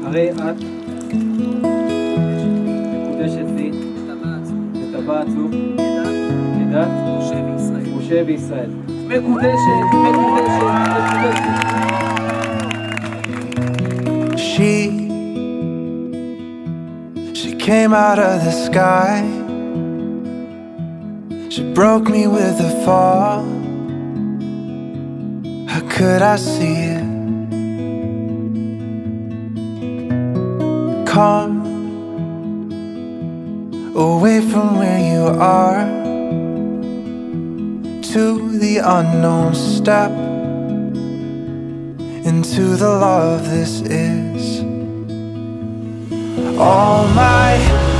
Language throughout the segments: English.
הרי את מקודשת לי וטבעת זו כדת משה וישראל. מקודשת, מקודשת, מקודשת. She came out of the sky. She broke me with a fall. How could I see it? Come away from where you are to the unknown step into the love this is. All my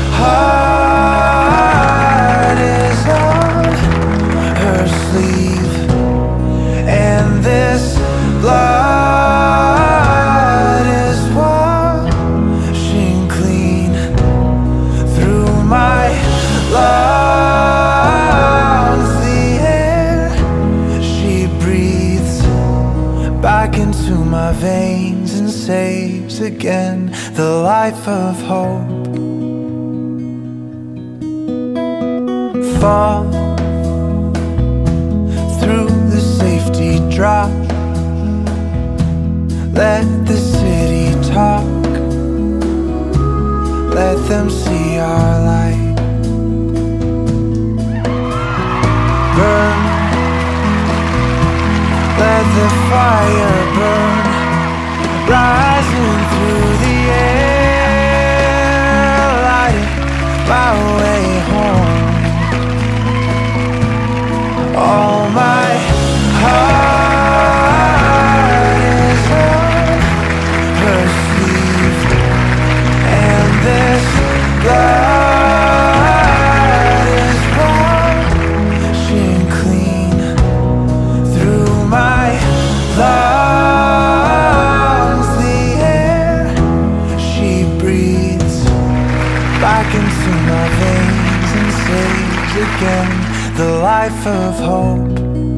heart is on her sleeve, and this blood is washing clean through my lungs. The air she breathes back into my veins and saves again the life of hope. Fall through the safety drop. Let the city talk. Let them see our light. Burn. Let the fire burn. Rising through the air, lighting my way home. All my heart is on her sleeve, and this blood is washing clean through my lungs. Back into my veins and saves again the life of hope.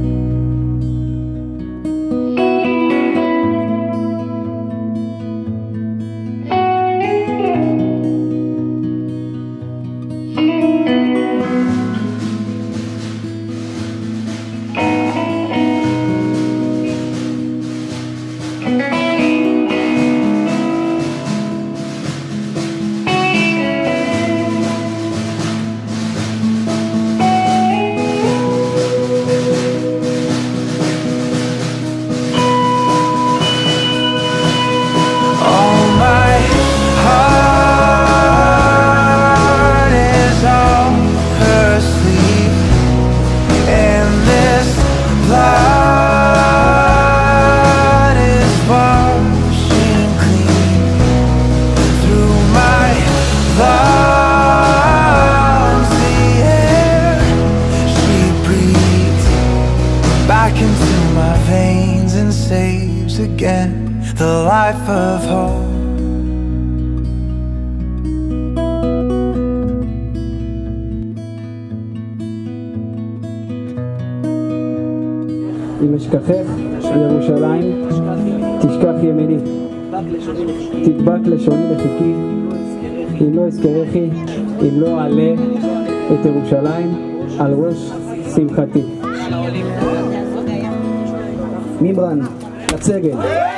Back into my veins and saves again the life of hope. אם אשכחך ירושלים, תשכח ימיני. תדבק לשוני לחיכי, אם לא אזכרכי, אם לא אעלה את ירושלים על ראש שמחתי. מימרן, לצגל.